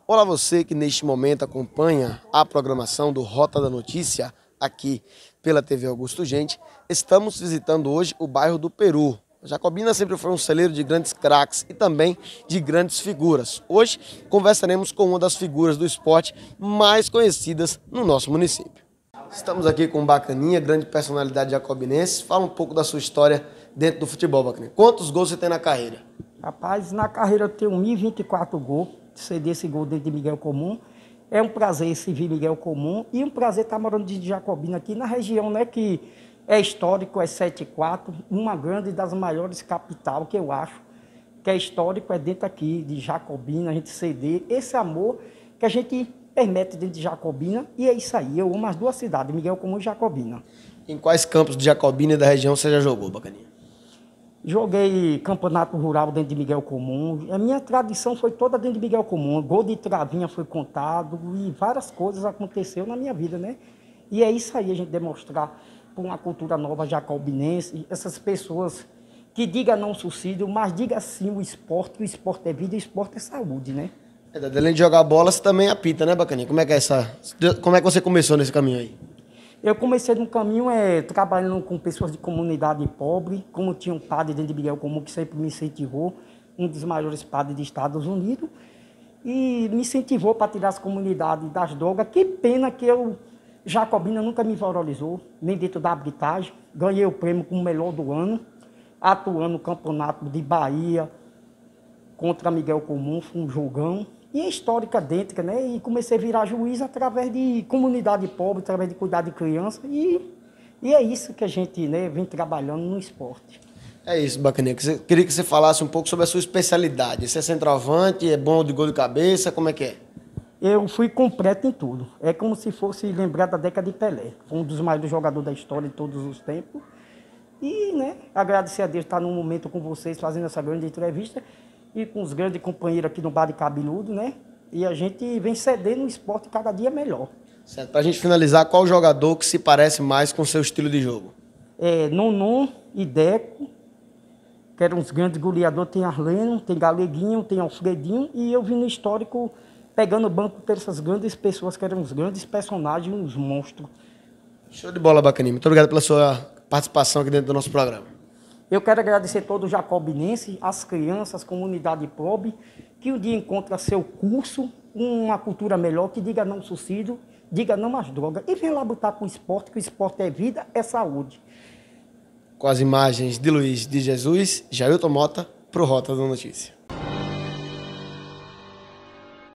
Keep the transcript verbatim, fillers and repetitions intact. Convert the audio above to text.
Olá você que neste momento acompanha a programação do Rota da Notícia aqui pela T V Augusto Gente. Estamos visitando hoje o bairro do Peru. Jacobina sempre foi um celeiro de grandes craques e também de grandes figuras. Hoje conversaremos com uma das figuras do esporte mais conhecidas no nosso município. Estamos aqui com o Bacaninha, grande personalidade jacobinense. Fala um pouco da sua história dentro do futebol, Bacaninha. Quantos gols você tem na carreira? Rapaz, na carreira eu tenho mil e vinte e quatro gols, ceder esse gol dentro de Miguel Comum. É um prazer servir Miguel Comum e um prazer estar morando de Jacobina aqui na região, né, que é histórico, é setenta e quatro, uma grande das maiores capital que eu acho, que é histórico, é dentro aqui de Jacobina, a gente ceder esse amor que a gente permite dentro de Jacobina, e é isso aí, eu amo as duas cidades, Miguel Comum e Jacobina. Em quais campos de Jacobina e da região você já jogou, Bacaninha? Joguei campeonato rural dentro de Miguel Comum. A minha tradição foi toda dentro de Miguel Comum. Gol de travinha foi contado e várias coisas aconteceram na minha vida, né? E é isso aí, a gente demonstrar para uma cultura nova jacobinense, essas pessoas que digam não suicídio, mas diga sim o esporte, que o esporte é vida e o esporte é saúde, né? É, além de jogar bola, você também apita, né, Bacaninha? Como é que é essa... Como é que você começou nesse caminho aí? Eu comecei no caminho é, trabalhando com pessoas de comunidade pobre, como tinha um padre dentro de Miguel Comum que sempre me incentivou, um dos maiores padres dos Estados Unidos, e me incentivou para tirar as comunidades das drogas. Que pena que eu, Jacobina nunca me valorizou, nem dentro da arbitragem. Ganhei o prêmio como melhor do ano, atuando no campeonato de Bahia contra Miguel Comum, foi um jogão. E é histórica dentro, né? E comecei a virar juiz através de comunidade pobre, através de cuidar de criança. E, e é isso que a gente, né, vem trabalhando no esporte. É isso, Bacaninha. Queria que você falasse um pouco sobre a sua especialidade. Você é centroavante, é bom de gol de cabeça, como é que é? Eu fui completo em tudo. É como se fosse lembrar da década de Pelé. Foi um dos maiores jogadores da história de todos os tempos. E, né, agradecer a Deus estar num momento com vocês, fazendo essa grande entrevista. E com os grandes companheiros aqui no Bar de Cabeludo, né? E a gente vem cedendo o esporte cada dia melhor. Certo. Para a gente finalizar, qual jogador que se parece mais com o seu estilo de jogo? É, Nonon e Deco, que eram uns grandes goleadores. Tem Arleno, tem Galeguinho, tem Alfredinho. E eu vim no histórico pegando o banco por essas grandes pessoas que eram os grandes personagens, uns monstros. Show de bola, Bacaninha. Muito obrigado pela sua participação aqui dentro do nosso programa. Eu quero agradecer todo o jacobinense, as crianças, a comunidade pobre, que um dia encontra seu curso, uma cultura melhor, que diga não suicídio, diga não às drogas. E vem lá botar com o esporte, que o esporte é vida, é saúde. Com as imagens de Luiz de Jesus, Jailton Mota, para o Rota da Notícia.